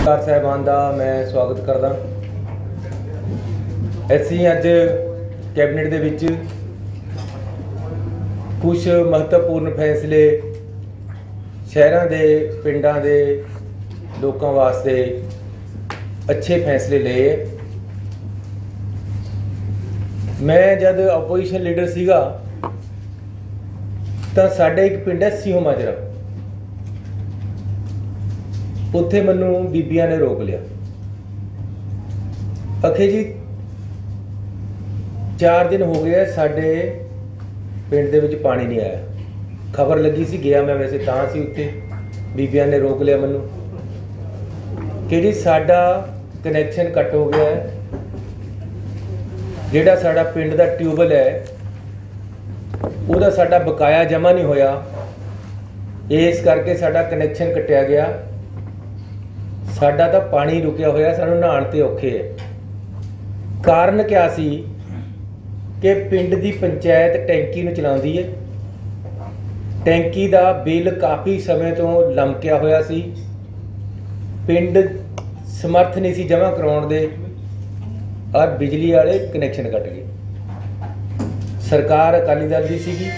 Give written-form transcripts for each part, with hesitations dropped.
सरकार साहबान का मैं स्वागत करदा। ਅਸੀਂ ਅੱਜ कैबिनेट ਦੇ ਵਿੱਚ कुछ महत्वपूर्ण फैसले शहरों के पिंडों के लोगों वास्ते अच्छे फैसले लिए। मैं जब अपोजिशन लीडर सीगा तो साडे एक पिंड है सीहो माजरा, उत्थे मैनू बीबियां ने रोक लिया। आखे जी 4 दिन हो गए साडे पिंड दे विच पानी नहीं आया। खबर लगी सी, गया मैं वैसे तां सी उत्थे, बीबियां ने रोक लिया मैनू कि जी साडा कनैक्शन कट हो गया है, जिहड़ा साडा पिंड दा ट्यूबल है उहदा साडा बकाया जमा नहीं होया, इस करके साडा कनैक्शन कटिया गया। साडा तां पानी रुकिया होया, सानू नहाण ते औखे है। कारण क्या सी कि पिंड की पंचायत टैंकी नूं चलाउंदी है, टैंकी का बिल काफ़ी समय तो लमकिया होया सी, पिंड समर्थ नहीं सी जमा करवाउण दे और बिजली वाले कनैक्शन कट गए। सरकार अकाली दल दी सीगी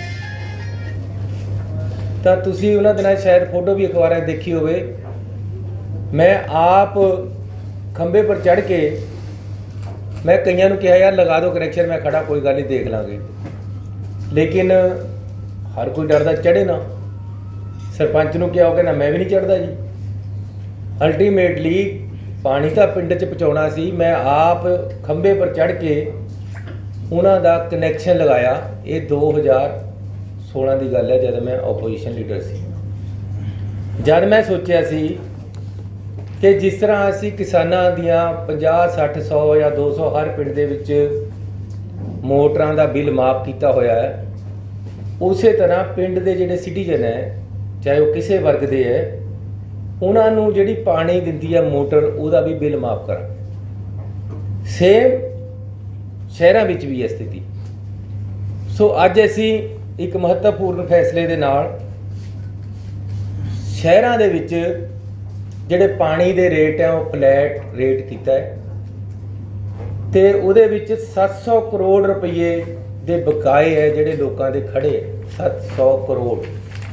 तां तुसीं उन्हां दिनां शायद फोटो भी अखबारां देखी होवे। मैं आप खंबे पर चढ़ के मैं कईयां नूं कहा यार लगा दो कनैक्शन, मैं खड़ा कोई गल नहीं देख लांगे, लेकिन हर कोई डरदा चढ़े ना। सरपंच नूं क्या हो गया ना, मैं भी नहीं चढ़दा जी। अल्टीमेटली पानी तो पिंड च पहुँचाउणा सी, मैं आप खंबे पर चढ़ के उन्हां दा कनैक्शन लगाया। ये 2016 की गल है, जब मैं ओपोजिशन लीडर सी। जब मैं सोचिया सी कि जिस तरह असी किसानां दियां 50, 60, 100 या 200 हर पिंड दे विच मोटरां दा बिल माफ किया होया है, उस तरह पिंड दे जिहड़े सिटीजन है चाहे वो किसी वर्ग दे है, उन्हां नूं जिहड़ी पानी दिंदी है मोटर उहदा भी बिल माफ करा। सेम शहरां विच भी है स्थिति। सो अज असी एक महत्वपूर्ण फैसले दे नाल शहरां दे विच ਜਿਹੜੇ पानी के रेट है वो फ्लैट रेट किया है, तो उहदे विच 700 करोड़ रुपये के बकाए है ਜਿਹੜੇ लोगों के खड़े। 700 करोड़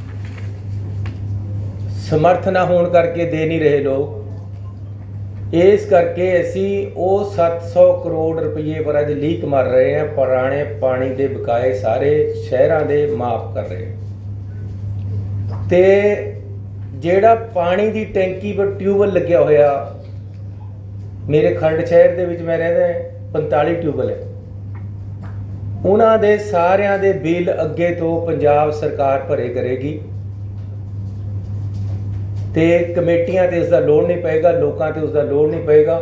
समर्थ ना होने करके दे नहीं रहे लोग, इस करके असी वो 700 करोड़ रुपये पर अज लीक मार रहे हैं। पुराने पानी के बकाए सारे शहरों के माफ कर रहे हैं। तो ਜਿਹੜਾ पानी की टैंकी पर ट्यूबल लग्या होया, मेरे खंड शहर के विच मैं रहंदा 45 ट्यूबल है, उन्होंने सारियां दे बिल अगे तो पंजाब सरकार भरे करेगी, तो कमेटियां ते उसका लोड नहीं पेगा, लोगों ते उसका लोड नहीं पेगा।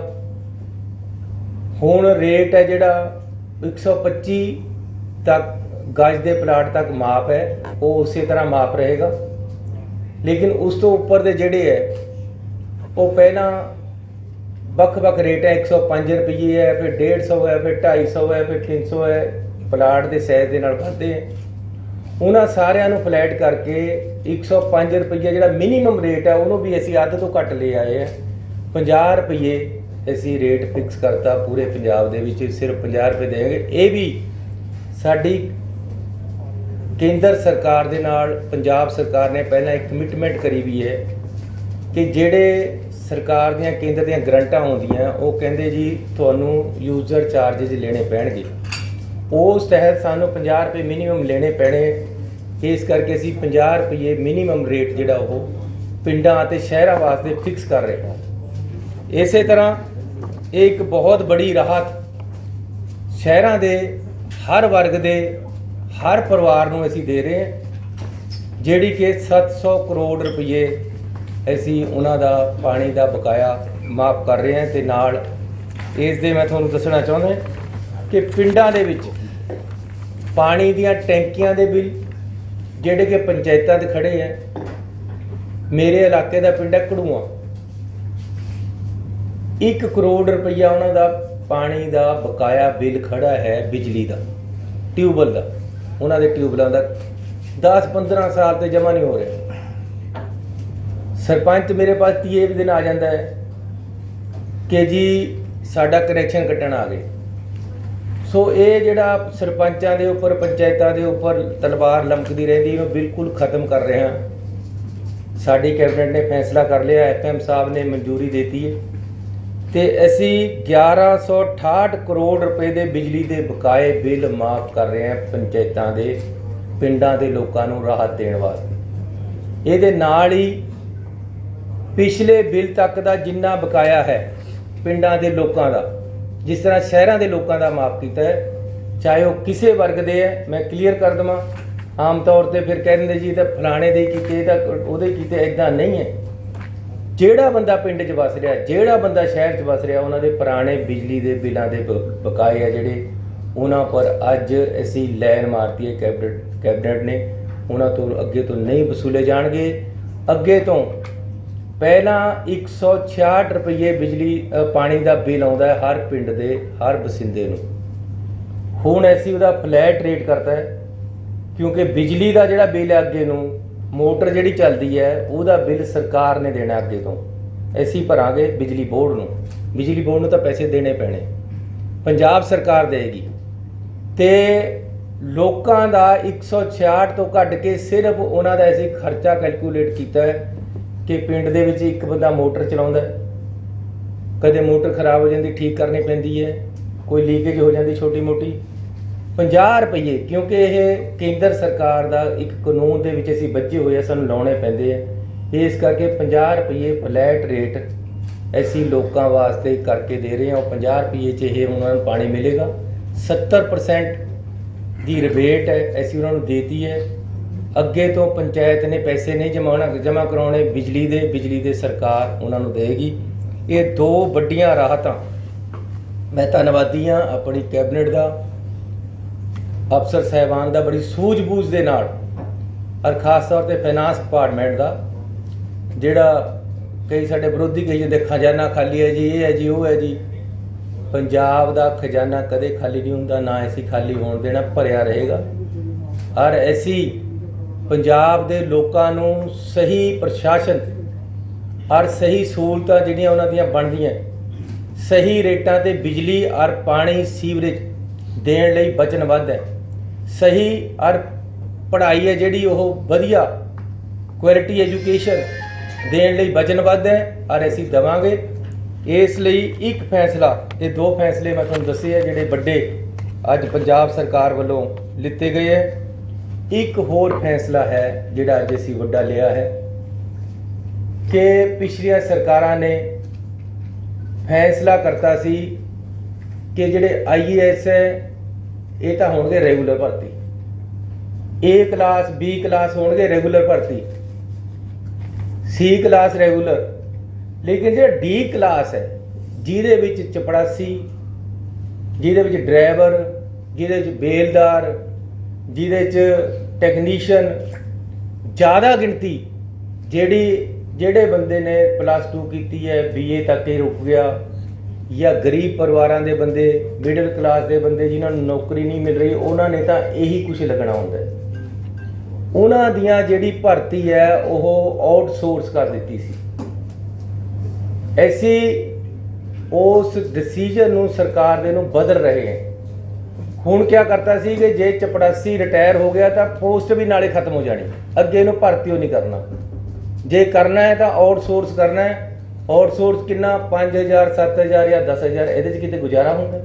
हुण रेट है जिहड़ा 125 तक गज के प्लाट तक माफ है, वो उस तरह माफ रहेगा। लेकिन उस तो उपर दे जिहड़े है वो पहला वख-वख रेट है, 105 रुपये है, फिर 150 है, फिर 250 है, फिर 300 है, प्लाट के साइज के नाल बढ़ते हैं। उन्होंने सारिਆਂ ਨੂੰ फ्लैट करके 105 रुपये जिहड़ा मिनीमम रेट है उन्होंने भी असी अध तो घट ले आए हैं। 50 रुपये असी रेट फिक्स करता पूरे पंजाब दे विच, सिर्फ 50 रुपये देंगे। ये भी साडी केंद्र सरकार दे नाल पंजाब सरकार ने पहला एक कमिटमेंट करी हुई है कि जेड़े सरकार दियां केंद्र दियां ग्रंटां होंदियां वो कहंदे जी तुहानूं यूजर चार्जिज लेने पैणगे, उस तहत सानूं 50 रुपये मिनीमम लेने पैणे। इस करके असीं 50 रुपये मिनीमम रेट जिहड़ा वो पिंडां ते शहरां वास्ते फिक्स कर रहे हैं। इस तरह एक बहुत बड़ी राहत शहरां दे हर वर्ग दे हर परिवार नूं असीं दे रहे हैं, जिहड़ी कि 700 करोड़ रुपये असीं उन्हां दा पानी का बकाया माफ कर रहे हैं। तो नाल इस दे मैं तुहानूं दसना चाहुंदा कि पिंडां दे विच पानी दीयां टैंकियां दे बिल जिहड़े कि पंचायतां ते खड़े हैं। मेरे इलाके का पिंड है घड़ूआं, 1 करोड़ रुपया उन्हां दा पानी का बकाया बिल खड़ा है, बिजली का ट्यूबल का, उन्होंने ट्यूबलों का 10-15 साल तो जमा नहीं हो रहा। सरपंच मेरे पास 30 दिन आ जाता है, कि जी साडा कनैक्शन कट्टण आ गए। सो ये जिहड़ा सरपंचां दे उपर पंचायतां दे उपर तलवार लमकदी रहिंदी इहनूं बिल्कुल खत्म कर रहे हैं। साडी कैबिनेट ने फैसला कर लिया, FM साहब ने मंजूरी देती है तो असी 1168 करोड़ रुपए के बिजली के बकाए बिल माफ़ कर रहे हैं पंचायतां दे पिंडां दे लोकां नूं राहत देण वास्ते। इहदे नाल ही पिछले बिल तक का जिन्ना बकाया है पिंडां दे लोकां दा, जिस तरह शहरों के लोगों का माफ़ किया है, चाहे वह किसी वर्ग के है। मैं क्लीयर कर देवां, आम तौर पर फिर कह देंगे जी तो फलाने दे कीते उहदे कीते, इदां नहीं है। ਜਿਹੜਾ ਬੰਦਾ ਪਿੰਡ 'ਚ ਵਸ ਰਿਹਾ, ਜਿਹੜਾ ਬੰਦਾ ਸ਼ਹਿਰ 'ਚ ਵਸ ਰਿਹਾ, ਉਹਨਾਂ ਦੇ ਪੁਰਾਣੇ ਬਿਜਲੀ ਦੇ ਬਿੱਲਾਂ ਦੇ ਬਕਾਏ ਆ ਜਿਹੜੇ, ਉਹਨਾਂ ਪਰ ਅੱਜ ਅਸੀਂ ਲਾਈਨ ਮਾਰਤੀ ਹੈ ਕੈਬਨਿਟ ਨੇ। ਉਹਨਾਂ ਤੋਂ ਅੱਗੇ ਤੋਂ ਨਹੀਂ ਵਸੂਲੇ ਜਾਣਗੇ। ਅੱਗੇ ਤੋਂ ਪਹਿਲਾਂ 166 ਰੁਪਏ ਬਿਜਲੀ ਪਾਣੀ ਦਾ ਬਿੱਲ ਆਉਂਦਾ ਹੈ ਹਰ ਪਿੰਡ ਦੇ ਹਰ ਵਸਿੰਦੇ ਨੂੰ। ਹੁਣ ਅਸੀਂ ਉਹਦਾ ਫਲੈਟ ਰੇਟ ਕਰਤਾ ਹੈ, ਕਿਉਂਕਿ ਬਿਜਲੀ ਦਾ ਜਿਹੜਾ ਬਿੱਲ ਹੈ ਅੱਗੇ ਨੂੰ मोटर जी चलती है वह बिल सरकार ने देना, अगे तो असी भरांगे बिजली बोर्ड नूं। बिजली बोर्ड नूं तो पैसे देने पैने, पंजाब सरकार देगी। तो लोकां दा 166 तो घट के सिर्फ उन्हां दा असीं खर्चा कैलकुलेट किया है कि पिंड दे विच एक बंदा मोटर चलाउंदा है, कदे मोटर खराब हो जाती ठीक करनी पैंदी है, कोई लीकेज हो जाती छोटी मोटी, 50 रुपये, क्योंकि यह केंद्र सरकार का एक कानून के विच असीं बचे हुए सानूं लाउणे पैंदे है। इस करके 50 रुपये फ्लैट रेट असीं लोकां वास्ते करके दे रहे हैं। और 50 रुपये च यह उन्होंने पानी मिलेगा। 70% की रिबेट है असीं उन्होंने देती है। अगे तो पंचायत ने पैसे नहीं जमा कराने, बिजली दे सरकार उन्होंने देगी। ये दो वड्डियां राहतां। मैं धन्नवादी हाँ अपनी कैबिनेट का, अफसर साहिबान का बड़ी सूझबूझ के नाल, और खास तौर पर फाइनांस डिपार्टमेंट का, जिहड़ा कई साडे विरोधी कही जाते खजाना खाली है जी, ये है जी, वो है जी। पंजाब का खजाना कदे खाली नहीं हुंदा, ना ऐसी खाली होण देना, भरिया रहेगा। और ऐसी पंजाब के लोकां नूं सही प्रशासन और सही सहूलतां जिहड़ियां उन्हां दियां बनदियां, सही रेटां ते बिजली और पानी सीवरेज देण लई वचनबद्ध है। सही और पढ़ाई है जिहड़ी ओह वधिया क्वालिटी एजुकेशन देण लई वचनबद्ध है, और असीं देवांगे। इसलिए एक फैसला, ये दो फैसले मैं तुहानूं दस्से है जिहड़े वड्डे अज पंजाब सरकार वालों लिते गए है। एक होर फैसला है जिहड़ा अज असीं वड्डा लिया है कि पिछलियां सरकारां ने फैसला करता सी कि जिहड़े IAS है ये तो होणगे रेगूलर भर्ती, A क्लास B क्लास होणगे रेगूलर भर्ती, C क्लास रेगूलर। लेकिन जो D क्लास है जिहदे विच चपड़ासी, जिहदे विच ड्राइवर, जिहदे विच बेलदार, जिहदे विच टैक्नीशियन, ज़्यादा गिणती जिहड़े बंदे ने +2 की है, BA तक ही रुक गया, या गरीब परिवारों के बंदे, मिडिल क्लास के बंदे जिन्होंने नौकरी नहीं मिल रही, उन्होंने तो यही कुछ लगना होंगे। उन्हों दियां जिहड़ी भर्ती है वो आउटसोर्स कर दी सी। ऐसी उस डिसीजन नूं सरकार दे नूं बदल रहे हैं। हुण क्या करता सी कि जे चपड़ासी रिटायर हो गया तो पोस्ट भी नाले खत्म हो जानी, अगे इहनूं भर्ती नहीं करना। जे करना है तो आउटसोर्स करना है। आउटसोर्स कितना 5000 7000 या 10000, ये कितने गुजारा होगा।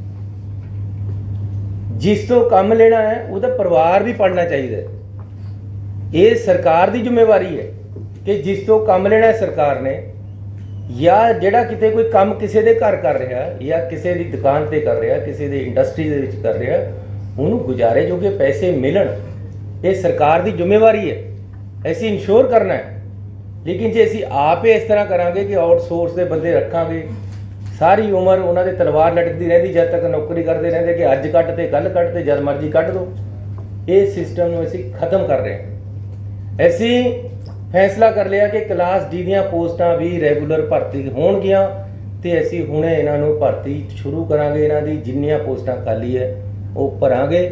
जिस तो काम लेना है वो परिवार भी पढ़ना चाहिए। ये सरकार की जिम्मेवारी है कि जिस तो काम लेना है सरकार ने, या जिहड़ा किते कोई काम किसी के घर कर रहा या किसी की दुकान पर कर रहा, किसी की इंडस्ट्री के कर रहा, उन्होंने गुजारे जोगे पैसे मिलन, ये सरकार की जिम्मेवारी है। ऐसी इंश्योर करना है। लेकिन जे असीं आप ही इस तरह करांगे कि आउटसोर्स के बंदे रखांगे, सारी उम्र उन्होंने तलवार लटकती रहती जब तक नौकरी करते रहते कि अज कट ते कल कट ते जब मर्जी कट दो। ये सिस्टम में असीं खत्म कर रहे हैं। असीं फैसला कर लिया कि क्लास D दीयां पोस्टां भी रेगूलर भर्ती होणगियां ते असीं हुणे इन्हां नूं भर्ती शुरू करांगे। इन्हां दी जिन्नियां पोस्टां खाली है वो भरांगे।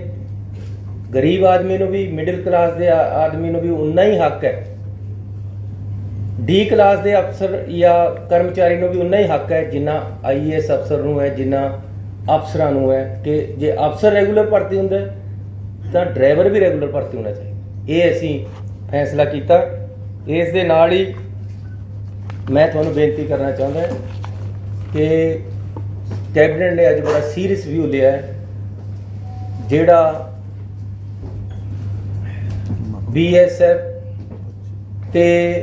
गरीब आदमी नूं भी, मिडिल क्लास के आदमी नूं भी उन्ना ही हक है डी क्लास के अफसर या कर्मचारी को भी उन्ना ही हक है जिन्ना IAS अफसर नूं है, जिन्ना अफसरां नूं है कि जे अफसर रेगूलर भर्ती हुंदा तो ड्राइवर भी रेगूलर भर्ती होना चाहिए। ये असीं फैसला किया। इस दे नाल ही मैं तुहानूं बेनती करना चाहुंदा कि कैबिनेट ने अज बड़ा सीरियस व्यू लिया है, जिहड़ा BSF ते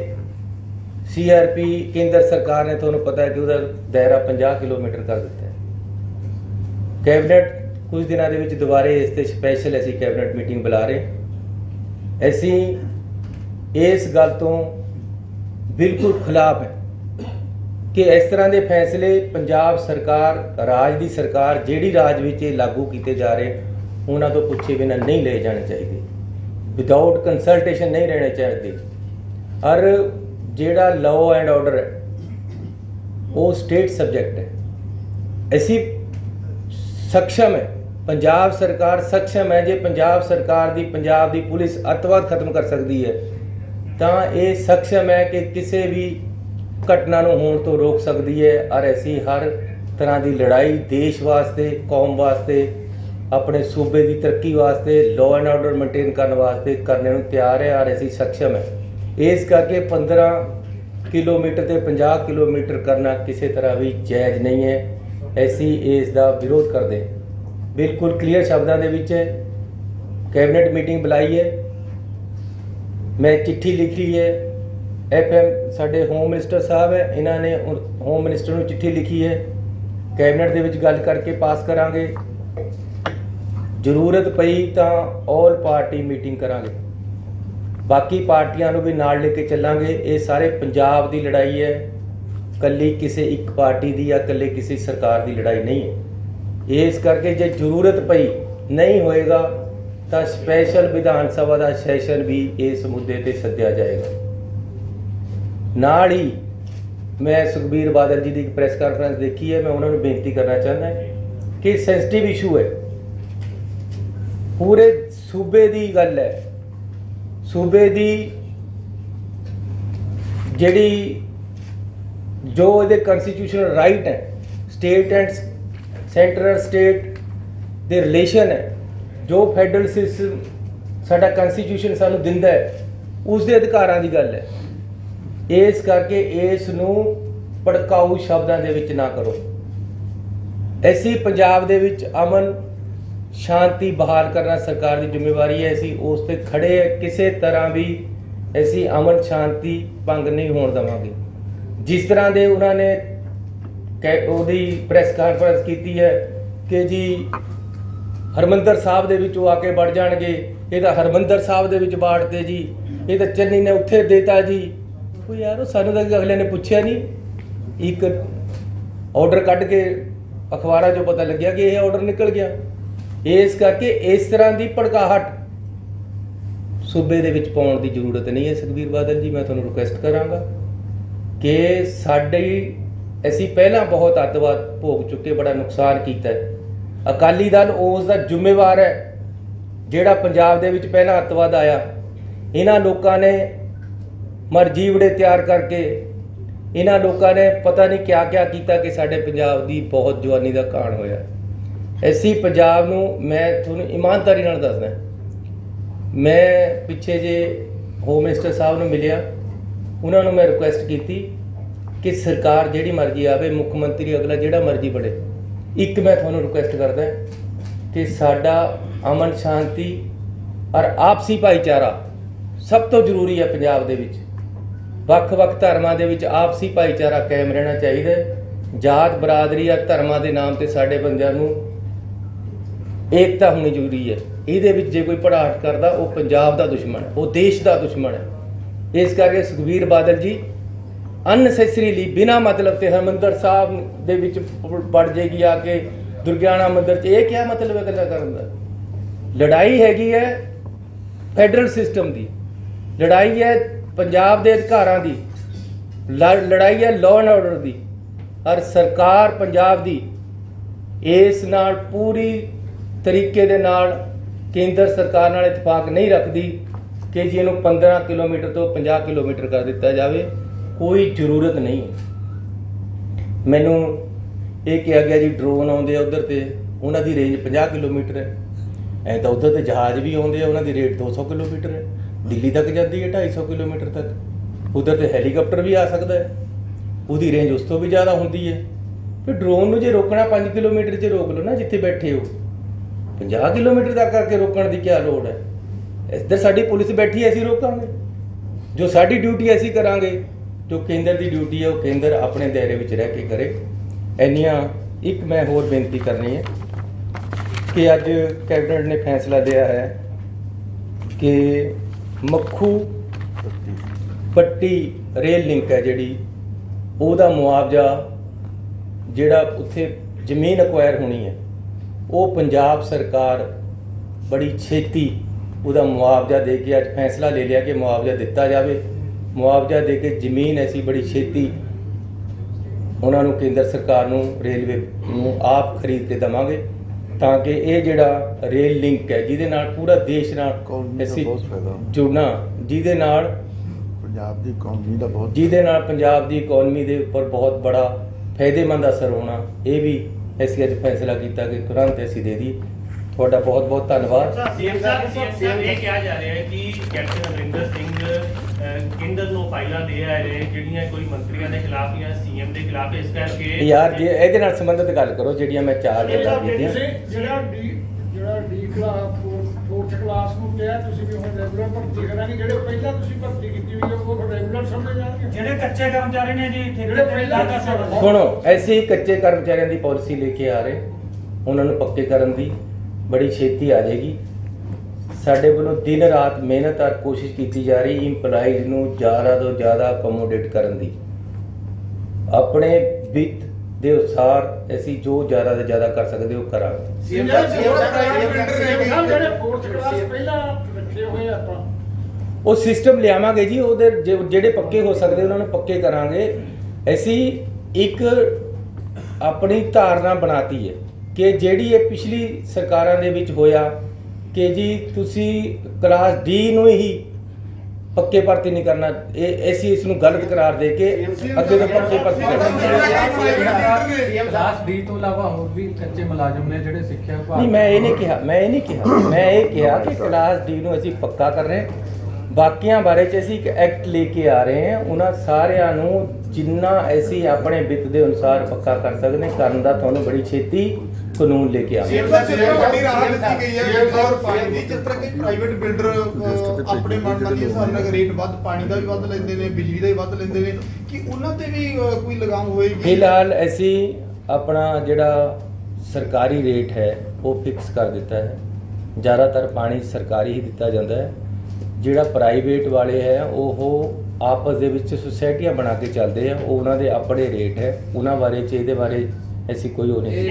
CRP केंद्र सरकार ने, तुहानूं पता है कि उसका दायरा 50 किलोमीटर कर दिता है। कैबिनेट कुछ दिनों के विच दोबारे इस ते स्पैशल असीं कैबिनेट मीटिंग बुला रहे। असीं इस गल तो बिल्कुल खिलाफ है कि इस तरह के फैसले पंजाब सरकार, राज की सरकार जिहड़ी राज विच लागू किए जा रहे उन्हां तो पुछे बिना नहीं ले जाने चाहिए, विदाउट कंसल्टेशन नहीं रहने चाहिए। और जिहड़ा लॉ एंड ऑर्डर है वो स्टेट सब्जेक्ट है। असीं सक्षम है, पंजाब सरकार सक्षम है। जे पंजाब सरकार दी, पंजाब दी पुलिस अतवाद खत्म कर सकती है तो ये सक्षम है कि किसी भी घटना नूं होण तो रोक सकती है। और असीं हर तरह की लड़ाई देश वास्ते, कौम वास्ते, अपने सूबे की तरक्की वास्ते, लॉ एंड ऑर्डर मेनटेन करने वास्ते करने नूं तैयार है और असीं सक्षम है। इस करके 15 किलोमीटर ते 50 किलोमीटर करना किसी तरह भी जायज़ नहीं है। असीं इसका विरोध करते हैं। बिल्कुल क्लीयर शब्दों के विच कैबिनेट मीटिंग बुलाई है, मैं चिट्ठी लिखी है। FM साडे होम मिनिस्टर साहब है, इन्होंने होम मिनिस्टर नूं चिट्ठी लिखी है, कैबिनेट दे विच गल करके पास करांगे। जरूरत पई तो ऑल पार्टी मीटिंग करांगे, बाकी पार्टियां नूं भी नाल लेके चलांगे। ये सारे पंजाब की लड़ाई है, कल्ली किसी एक पार्टी की या कल्ले किसी सरकार की लड़ाई नहीं है। इस करके जे जरूरत पई नहीं होएगा तो स्पैशल विधान सभा का सैशन भी इस मुद्दे ते सद्या जाएगा। नाल ही मैं सुखबीर बादल जी की एक प्रैस कॉन्फ्रेंस देखी है, मैं उन्होंने बेनती करना चाहता कि सेंसिटिव इशू है, पूरे सूबे की गल है, सूबे की जिहड़ी जो ये कॉन्स्टिट्यूशनल राइट है, स्टेट एंड सेंट्रल स्टेट दे रिलेशन है, जो फैडरल सिस्टम साडा कॉन्स्टिट्यूशन सानू दिंदा है, उस दे अधिकारां दी गल है। इस करके इस नूं भड़काऊ शब्दां दे विच ना करो। ऐसी पंजाब दे विच अमन शांति बहाल करना सरकार की जिम्मेवारी है। असीं उस ते खड़े है, किसी तरह भी ऐसी अमन शांति भंग नहीं होण देवांगे। जिस तरह दे उन्होंने ओहदी प्रैस कॉन्फ्रेंस की है कि जी हरमंदर साहब दे विच आके बढ़ जाणगे, ये तो हरमंदर साहब दे विच बाड़ते जी, ये तो चन्नी ने उत्थे देता जी। कोई यार सानू तो अगले ने पूछा नहीं, एक ऑर्डर कट के अखबारों चो पता लग्या कि यह ऑर्डर निकल गया। इस करके इस तरह की भड़काहट सूबे दे विच पाउण दी जरूरत नहीं है। सुखबीर बादल जी, मैं तुहानूं रिक्वेस्ट करांगा कि साडी असीं पहलां बहुत अतवाद भोग चुके, बड़ा नुकसान किया है। अकाली दल उसका जिम्मेवार है जिहड़ा पंजाब दे विच पहला अतवाद आया। इन्हां लोकां ने मरजीवड़े तैयार करके, इन्हां लोकां ने पता नहीं क्या क्या किया कि साडे पंजाब दी बहुत जवानी का काण होया। ऐसी पंजाब नूं मैं तुहानूं ईमानदारी नाल दसदा, मैं पिछे जे होम मिनिस्टर साहब नूं मिलिया, उन्होंने मैं रिक्वेस्ट की कि सरकार जिहड़ी मर्जी आवे, मुख मंत्री अगला जिहड़ा मर्जी बने, एक मैं तुहानूं रिक्वेस्ट करदा कि साडा अमन शांति और आपसी भाईचारा सब तो जरूरी है। पंजाब दे विच ਵੱਖ-ਵੱਖ ਧਰਮਾਂ ਦੇ ਵਿੱਚ आपसी भाईचारा कायम रहना चाहिए। जात बरादरी या धर्मां के नाम से साडे बंदिਆਂ ਨੂੰ एकता होनी जरूरी है। ਇਹਦੇ ਵਿੱਚ जे कोई ਭੜਾਟ करता वो पंजाब का दुश्मन है, वो देश का दुश्मन है। इस करके सुखबीर बादल जी अननैसेसरीली बिना मतलब से हरमंदर साहब ਦੇ ਵਿੱਚ पड़ जाएगी आके दुर्गियाना मंदिर च। ਇਹ क्या मतलब है गल्लां करन दा? लड़ाई हैगी है फैडरल सिस्टम की, लड़ाई है पंजाब के अधिकारां की, लड़ाई है लॉ एंड ऑर्डर की। और सरकार पंजाब की इस नाल पूरी तरीके दे नाल केंद्र सरकार नाल इतफाक नहीं रखती कि जी इहनूं 15 किलोमीटर तो 50 किलोमीटर कर दिता जाए। कोई जरूरत नहीं है। मैनू ये कहा गया जी ड्रोन आते उधर तो उन्होंने रेंज 50 किलोमीटर है, ऐ तो उधर तो जहाज़ भी आते हैं उन्होंने रेट 200 किलोमीटर है, दिल्ली तक जाती है 250 किलोमीटर तक। उधर तो हैलीकॉप्टर भी आ सकता है, उसकी रेंज उस तो भी ज़्यादा होती है। फिर ड्रोन में जो रोकना 5 किलोमीटर च रोक लो ना, जिथे बैठे हो 50 किलोमीटर तक करके रोकने की क्या लोड़ है। इधर साड़ी पुलिस बैठी है, असीं रोकांगे। जो साड़ी ड्यूटी असीं करांगे, जो केंद्र की ड्यूटी है वो केंद्र अपने दायरे में रह के करे। इन्नियां एक मैं होर बेनती करनी है कि अज कैबिनेट ने फैसला लिया है कि मक्खू पट्टी रेल लिंक है जिहड़ी ਉਹਦਾ मुआवजा ਜਿਹੜਾ ਉੱਥੇ ਜ਼ਮੀਨ ਅਕਵਾਇਰ ਹੋਣੀ ਹੈ ਉਹ ਪੰਜਾਬ ਸਰਕਾਰ ਬੜੀ ਛੇਤੀ ਉਹਦਾ ਮੁਆਵਜ਼ਾ ਦੇ ਕੇ ਅੱਜ ਫੈਸਲਾ ਲੈ ਲਿਆ ਕਿ ਮੁਆਵਜ਼ਾ ਦਿੱਤਾ ਜਾਵੇ। ਮੁਆਵਜ਼ਾ ਦੇ ਕੇ ਜ਼ਮੀਨ ਐਸੀ ਬੜੀ ਛੇਤੀ ਉਹਨਾਂ ਨੂੰ ਕੇਂਦਰ ਸਰਕਾਰ ਨੂੰ ਰੇਲਵੇ ਨੂੰ ਆਪ ਖਰੀਦ ਕੇ ਦੇਵਾਂਗੇ ਤਾਂ ਕਿ ਇਹ ਜਿਹੜਾ ਰੇਲ ਲਿੰਕ ਹੈ ਜਿਹਦੇ ਨਾਲ ਪੂਰਾ ਦੇਸ਼ ਨਾਲ ਅਸੀਂ ਜੁੜਨਾ, ਜਿਹਦੇ ਨਾਲ ਪੰਜਾਬ ਦੀ ਇਕਨੋਮੀ ਦਾ ਬਹੁਤ ਜਿਹਦੇ ਨਾਲ ਪੰਜਾਬ ਦੀ ਇਕਨੋਮੀ ਦੇ ਉੱਪਰ ਬਹੁਤ ਬੜਾ ਫਾਇਦੇਮੰਦ ਅਸਰ ਹੋਣਾ, ਇਹ ਵੀ ਅਸੀਂ ਅੱਜ ਫੈਸਲਾ ਕੀਤਾ ਕਿ ਤੁਰੰਤ ਅਸੀਂ ਦੇ ਦੀ। ਤੁਹਾਡਾ ਬਹੁਤ ਬਹੁਤ ਧੰਨਵਾਦ। ਸੀਐਮ ਸਾਹਿਬ ਇਹ ਕਿਹਾ ਜਾ ਰਿਹਾ ਹੈ ਕਿ ਕੈਪਟਨ ਅਮਰਿੰਦਰ ਸਿੰਘ ਕੇਂਦਰ ਨੂੰ ਫਾਈਲਾਂ ਦੇ ਆ ਰਹੇ ਜਿਹੜੀਆਂ ਕੋਈ ਮੰਤਰੀਆਂ ਦੇ ਖਿਲਾਫ ਜਾਂ ਸੀਐਮ ਦੇ ਖਿਲਾਫ, ਇਸ ਕਰਕੇ ਯਾਰ ਜੇ ਇਹਦੇ ਨਾਲ ਸੰਬੰਧਿਤ ਗੱਲ ਕਰੋ ਜਿਹੜੀਆਂ ਮੈਂ ਚਾਰ ਗੱਲਾਂ ਕੀਤੀਆਂ। ਜਿਹੜਾ ਡੀ ਕਲਾਸ 4th ਕਲਾਸ ਨੂੰ ਕਿਹਾ ਤੁਸੀਂ ਵੀ ਹੁਣ ਰੈਗੂਲਰ ਭਰਤੀ ਕਰਾਂਗੇ, ਜਿਹੜੇ ਪਹਿਲਾਂ ਤੁਸੀਂ ਭਰਤੀ ਕੀਤੀ ਹੋਈ ਹੈ ਉਹ ਰੈਗੂਲਰ ਸਮਝੇ ਜਾਣਗੇ। ਜਿਹੜੇ ਕੱਚੇ ਕਰਮਚਾਰੀ ਨੇ ਜੀ ਜਿਹੜੇ ਪਹਿਲਾਂ ਸੁਣो, ऐसे ही कच्चे कर्मचारियों की पॉलिसी लेके आ रहे, उन्होंने पक्के करन दी बड़ी छेती आ जाएगी। ਸਾਡੇ ਵੱਲੋਂ ਦਿਨ ਰਾਤ ਮਿਹਨਤ ਔਰ ਕੋਸ਼ਿਸ਼ ਕੀਤੀ ਜਾ ਰਹੀ ਇੰਪਲਾਈਜ਼ ਨੂੰ ਜ਼ਿਆਦਾ ਤੋਂ ਜ਼ਿਆਦਾ ਅਕੋਮੋਡੇਟ ਕਰਨ ਦੀ। ਆਪਣੇ ਵਿੱਤ ਦੇ ਅਨੁਸਾਰ ਅਸੀਂ ਜੋ ਜ਼ਿਆਦਾ ਤੋਂ ਜ਼ਿਆਦਾ ਕਰ ਸਕਦੇ ਉਹ ਕਰਾਂਗੇ। ਸੀਐਮ ਜਿਹੜੇ 4th ਕਲਾਸ ਪਹਿਲਾਂ ਰੱਖੇ ਹੋਏ ਆਪਾਂ ਉਹ ਸਿਸਟਮ ਲਿਆਵਾਂਗੇ ਜੀ, ਉਹਦੇ ਜਿਹੜੇ ਪੱਕੇ ਹੋ ਸਕਦੇ ਉਹਨਾਂ ਨੂੰ ਪੱਕੇ ਕਰਾਂਗੇ। ਅਸੀਂ ਇੱਕ ਆਪਣੀ ਧਾਰਨਾ ਬਣਾਤੀ ਹੈ ਕਿ ਜਿਹੜੀ ਇਹ ਪਿਛਲੀ ਸਰਕਾਰਾਂ ਦੇ ਵਿੱਚ ਹੋਇਆ ਕਿ ਜੀ ਤੁਸੀਂ ਕਲਾਸ ਡੀ ਨੂੰ ਹੀ ਪੱਕੇ ਭਰਤੀ ਨਹੀਂ ਕਰਨਾ, ਇਹ ਅਸੀਂ ਇਸ ਨੂੰ ਗਲਤ ਕਰਾਰ ਦੇ ਕੇ ਅੱਗੇ ਤੋਂ ਪੱਕੇ ਭਰਤੀ ਕਰਾਂਗੇ। ਕਲਾਸ ਡੀ ਤੋਂ ਇਲਾਵਾ ਹੋਰ ਵੀ ਕੱਚੇ ਮੁਲਾਜ਼ਮ ਨੇ ਜਿਹੜੇ ਸਿੱਖਿਆ ਵਿਭਾਗ ਨਹੀਂ, ਮੈਂ ਇਹ ਨਹੀਂ ਕਿਹਾ ਮੈਂ ਇਹ ਕਿਹਾ ਕਿ ਕਲਾਸ ਡੀ ਨੂੰ ਅਸੀਂ ਪੱਕਾ ਕਰ ਰਹੇ ਹਾਂ। ਬਾਕੀਆਂ ਬਾਰੇ ਚ ਅਸੀਂ ਇੱਕ ਐਕਟ ਲੈ ਕੇ ਆ ਰਹੇ ਹਾਂ, ਉਹਨਾਂ ਸਾਰਿਆਂ ਨੂੰ ਜਿੰਨਾ ਅਸੀਂ ਆਪਣੇ ਵਿੱਤ ਦੇ ਅਨੁਸਾਰ ਪੱਕਾ ਕਰ ਸਕਦੇ ਕਰਨ ਦਾ ਤੁਹਾਨੂੰ ਬੜੀ ਛੇਤੀ ਕਾਨੂੰਨ ਲੈ ਕੇ ਆਵਾਂਗੇ। ਵੱਡੀ ਰਾਹਤ ਦਿੱਤੀ ਗਈ ਹੈ ਔਰ ਪਾਣੀ ਦੀ, ਜਿਸ ਤਰ੍ਹਾਂ ਕਿ ਪ੍ਰਾਈਵੇਟ ਬਿਲਡਰ ਆਪਣੇ ਮਨ ਦੀ ਹਿਸਾਬ ਨਾਲ ਰੇਟ ਵੱਧ, ਪਾਣੀ ਦਾ ਵੀ ਵੱਧ ਲੈਂਦੇ ਨੇ, ਬਿਜਲੀ ਦਾ ਵੀ ਵੱਧ ਲੈਂਦੇ ਨੇ, ਕਿ ਉਹਨਾਂ ਤੇ ਵੀ ਕੋਈ ਲਗਾਮ ਹੋਏਗੀ? ਫਿਲਹਾਲ ਅਸੀਂ ਆਪਣਾ ਜਿਹੜਾ ਸਰਕਾਰੀ ਰੇਟ ਹੈ ਉਹ ਫਿਕਸ ਕਰ ਦਿੱਤਾ ਹੈ। ਜ਼ਿਆਦਾਤਰ ਪਾਣੀ ਸਰਕਾਰੀ ਹੀ ਦਿੱਤਾ ਜਾਂਦਾ ਹੈ। ਜਿਹੜਾ ਪ੍ਰਾਈਵੇਟ ਵਾਲੇ ਹੈ ਉਹ ਆਪਸ ਦੇ ਵਿੱਚ ਸੁਸਾਇਟੀਆਂ ਬਣਾ ਕੇ ਚੱਲਦੇ ਆ, ਉਹ ਉਹਨਾਂ ਦੇ ਆਪਣੇ ਰੇਟ ਹੈ, ਉਹਨਾਂ ਬਾਰੇ ਚ ਇਹਦੇ ਬਾਰੇ ऐसी कोई हो नहीं।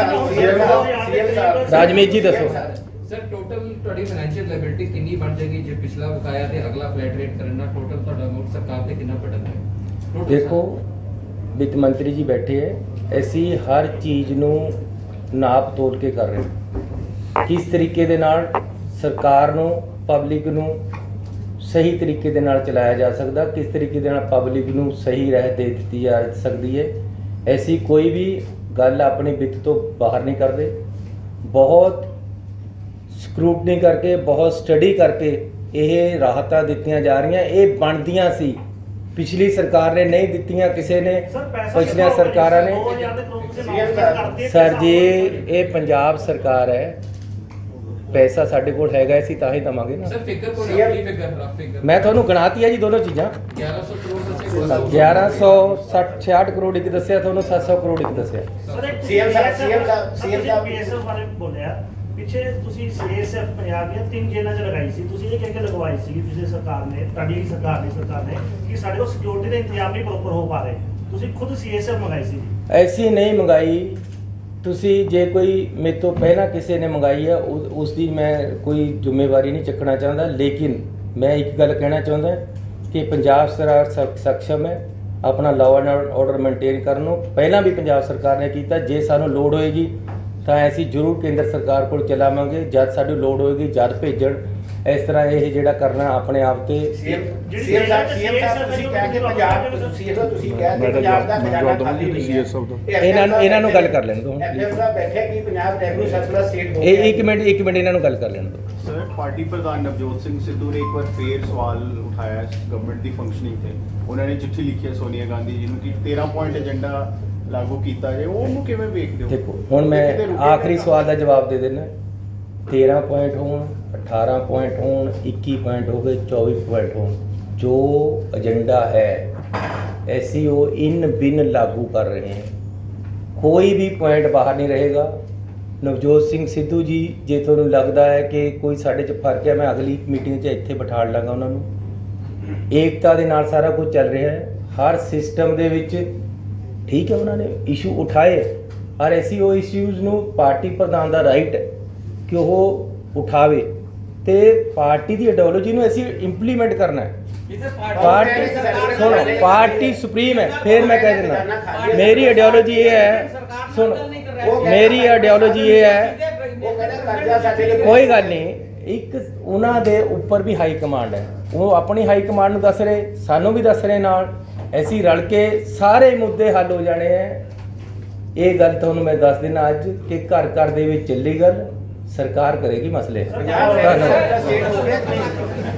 राजमीत जी दसो सर, टोटल ਤੁਹਾਡੀ ਫਾਈਨੈਂਸ਼ੀਅਲ ਲਾਇਬਿਲਿਟੀ ਕਿੰਨੀ ਬਣ ਜਾਏਗੀ ਜੇ ਪਿਛਲਾ ਬਕਾਇਆ ਤੇ ਅਗਲਾ ਫਲੈਟ ਰੇਟ ਕਰਨਾ, ਟੋਟਲ ਤੁਹਾਡਾ ਅਮਾਉਂਟ ਸਰਕਾਰ ਤੇ ਕਿੰਨਾ ਪੜਦਾ ਹੈ? देखो वित्त मंत्री जी बैठे है, ऐसी हर चीज़ ਨੂੰ ਨਾਪ ਤੋਲ ਕੇ ਕਰ ਰਹੇ ਕਿਸ ਤਰੀਕੇ ਦੇ ਨਾਲ ਸਰਕਾਰ ਨੂੰ ਪਬਲਿਕ ਨੂੰ ਸਹੀ ਤਰੀਕੇ ਦੇ ਨਾਲ ਚਲਾਇਆ ਜਾ ਸਕਦਾ, ਕਿਸ ਤਰੀਕੇ ਦੇ ਨਾਲ ਪਬਲਿਕ ਨੂੰ ਸਹੀ ਰਾਹ ਦੇ ਦਿੱਤੀ ਜਾ ਸਕਦੀ ਹੈ। ऐसी कोई भी गल अपने वित्त तो बाहर नहीं करते, बहुत ਸਕਰੂਟਨੀ करके बहुत स्टडी करके ਇਹ ਰਾਹਤਾਂ ਦਿੱਤੀਆਂ ਜਾ ਰਹੀਆਂ। ਇਹ ਬਣਦੀਆਂ ਸੀ, ਪਿਛਲੀ ਸਰਕਾਰ ਨੇ ਨਹੀਂ ਦਿੱਤੀਆਂ, ਕਿਸੇ ਨੇ ਪਿਛਲੀਆਂ ਸਰਕਾਰਾਂ ਨੇ। ਸਰ ਜੀ ਇਹ ਪੰਜਾਬ ਸਰਕਾਰ ਹੈ, ਪੈਸਾ ਸਾਡੇ ਕੋਲ ਹੈਗਾ, ਅਸੀਂ ਤਾਂ ਹੀ ਦਵਾਂਗੇ ਨਾ। ਸਰ ਫਿਗਰ ਕੋਈ ਰਫ ਫਿਗਰ ਮੈਂ ਤੁਹਾਨੂੰ ਗਣਾਤੀ ਹੈ ਜੀ ਦੋਨੋਂ ਚੀਜ਼ਾਂ। 1100 ਕਰੋੜ ਦੱਸੇ 1166 ਕਰੋੜ ਇੱਕ ਦੱਸਿਆ ਤੁਹਾਨੂੰ, 700 ਕਰੋੜ ਇੱਕ ਦੱਸਿਆ। ਸੀਐਮ ਸਾਹਿਬ ਪੀਐਸਐਫ ਬਾਰੇ ਬੋਲਿਆ ਪਿੱਛੇ, ਤੁਸੀਂ ਸੀਐਸਐਫ ਪੰਜਾਬ ਦੀਆਂ 3 ਜੇਲ੍ਹਾਂ 'ਚ ਲਗਾਈ ਸੀ, ਤੁਸੀਂ ਇਹ ਕਹਿ ਕੇ ਲਗਵਾਈ ਸੀ ਪਿਛਲੀ ਸਰਕਾਰ ਨੇ, ਤੁਹਾਡੀ ਸਰਕਾਰ ਨੇ ਕਿ ਸਾਡੇ ਕੋਲ ਸਿਕਿਉਰਿਟੀ ਦੇ ਇੰਤਜ਼ਾਮ ਨਹੀਂ ਪ੍ਰੋਪਰ ਹੋ ਪਾ ਰਹੇ, ਤੁਸੀਂ ਖੁਦ ਸੀਐਸਐਫ ਮੰਗਾਈ ਸੀ। ਐਸੀ ਨਹੀਂ ਮੰਗਾਈ ਤੁਸੀਂ, ਜੇ ਕੋਈ ਮੇਰੇ ਤੋਂ ਪਹਿਲਾਂ ਕਿਸੇ ਨੇ ਮੰਗਾਈ ਹੈ ਉਸ ਦੀ ਮੈਂ ਕੋਈ ਜ਼ਿੰਮੇਵਾਰੀ ਨਹੀਂ ਚੱਕਣਾ ਚਾਹੁੰਦਾ, ਲੇਕਿਨ ਮੈਂ ਇੱਕ ਗੱਲ ਕਹਿਣਾ ਚਾਹੁੰਦਾ ਕਿ ਪੰਜਾਬ ਸਰਕਾਰ ਸક્ષਮ ਹੈ ਆਪਣਾ ਲਾਅ ਐਂਡ ਆਰਡਰ ਮੇਨਟੇਨ ਕਰਨ ਨੂੰ। ਪਹਿਲਾਂ ਵੀ ਪੰਜਾਬ ਸਰਕਾਰ ਨੇ ਕੀਤਾ, ਜੇ ਸਾਨੂੰ ਲੋੜ ਹੋਏਗੀ ਤਾਂ ਅਸੀਂ ਜ਼ਰੂਰ ਕੇਂਦਰ ਸਰਕਾਰ ਕੋਲ ਚਲਾਵਾਂਗੇ, ਜਦ ਸਾਡੀ ਲੋੜ ਹੋਏਗੀ ਜਦ ਭੇਜਣ। ਇਸ ਤਰ੍ਹਾਂ ਇਹ ਜਿਹੜਾ ਕਰਨਾ ਆਪਣੇ ਆਪ ਤੇ ਸੀਐਮ ਸਾਹਿਬ ਤੁਸੀਂ ਕਹਿ ਕੇ ਪੰਜਾਬ ਤੁਸੀਂ ਕਹਿ ਕੇ ਪੰਜਾਬ ਦਾ ਖਜ਼ਾਨਾ ਖਾਲੀ ਨਹੀਂ ਹੈ। ਇਹਨਾਂ ਨੂੰ ਗੱਲ ਕਰ ਲੈਣ ਦਿਓ। ਐਫਐਮ ਸਾਹਿਬ ਬੈਠੇ ਕਿ ਪੰਜਾਬ ਰੈਵਨਿਊ ਸਰਪਲਸ ਸਟੇਟ ਹੋ ਇਹ ਇੱਕ ਮਿੰਟ ਇਹਨਾਂ ਨੂੰ ਗੱਲ ਕਰ ਲੈਣ ਦਿਓ। ਸਰ, ਪਾਰਟੀ ਪ੍ਰਧਾਨ ਨਵਜੋਤ ਸਿੰਘ ਸਿੱਧੂ ਨੇ ਇੱਕ ਵਾਰ ਫੇਰ ਸਵਾਲ ਉਠਾਇਆ ਗਵਰਨਮੈਂਟ ਦੀ ਫੰਕਸ਼ਨਿੰਗ ਤੇ। ਉਹਨਾਂ ਨੇ ਚਿੱਠੀ ਲਿਖੀ ਹੈ ਸੋਨੀਆ ਗਾਂਧੀ ਜੀ ਨੂੰ ਕਿ 13 ਪੁਆਇੰਟ ਏਜੰਡਾ ਲਾਗੂ ਕੀਤਾ ਜਾਏ, ਉਹਨੂੰ ਕਿਵੇਂ ਵੇਖਦੇ ਹੋ? ਦੇਖੋ ਹੁਣ ਮੈਂ ਆਖਰੀ ਸਵਾਲ ਦਾ ਜਵਾਬ ਦੇ ਦੇਣਾ। 13 ਪੁਆਇੰਟ ਹੋਣ, 18 ਪੁਆਇੰਟ ਹੋਣ, 21 ਪੁਆਇੰਟ ਹੋ ਗਏ, 24 ਪੁਆਇੰਟ ਹੋਣ, ਜੋ ਏਜੰਡਾ ਹੈ SCO इन बिन लागू कर रहे हैं, कोई भी पॉइंट बाहर नहीं रहेगा। ਨਵਜੋਤ ਸਿੰਘ ਸਿੱਧੂ ਜੀ, ਜੇ ਤੁਹਾਨੂੰ ਲੱਗਦਾ ਹੈ ਕਿ ਕੋਈ ਸਾਡੇ 'ਚ ਫਰਕ ਹੈ, ਮੈਂ ਅਗਲੀ ਮੀਟਿੰਗ 'ਚ ਇੱਥੇ ਬਿਠਾ ਲਾਂਗਾ ਉਹਨਾਂ ਨੂੰ। ਏਕਤਾ ਦੇ ਨਾਲ ਸਾਰਾ ਕੁਝ ਚੱਲ ਰਿਹਾ ਹੈ ਹਰ ਸਿਸਟਮ ਦੇ ਵਿੱਚ, ਠੀਕ ਹੈ। ਉਹਨਾਂ ਨੇ ਇਸ਼ੂ ਉਠਾਏ ਔਰ SCO ਇਸ਼ੂਜ਼ ਨੂੰ ਪਾਰਟੀ ਪ੍ਰਧਾਨ ਦਾ ਰਾਈਟ ਹੈ ਕਿ ਉਹ ਉਠਾਵੇ ਤੇ ਪਾਰਟੀ ਦੀ ਆਈਡੀਓਲੋਜੀ ਨੂੰ ਅਸੀਂ ਇੰਪਲੀਮੈਂਟ ਕਰਨਾ ਹੈ। पार्टी सुप्रीम है। फिर मैं कह देना मेरी आइडियोलॉजी ये है, सुन मेरी आइडियोलॉजी ये है, कोई गल नहीं, एक उन्होंने दे ऊपर भी हाई कमांड है, वो अपनी हाई कमांड ਨੂੰ ਦੱਸ ਰਹੇ, ਸਾਨੂੰ ਵੀ ਦੱਸ ਰਹੇ ਨਾਲ, ਅਸੀਂ ਰਲ ਕੇ ਸਾਰੇ ਮੁੱਦੇ ਹੱਲ ਹੋ ਜਾਣੇ ਹੈ। ਇਹ ਗੱਲ ਤੁਹਾਨੂੰ ਮੈਂ ਦੱਸ ਦੇਣਾ ਅੱਜ ਕਿ ਘਰ ਘਰ ਦੇ ਵਿੱਚ ਚੱਲੀ ਗੱਲ, ਸਰਕਾਰ ਕਰੇਗੀ ਮਸਲੇ।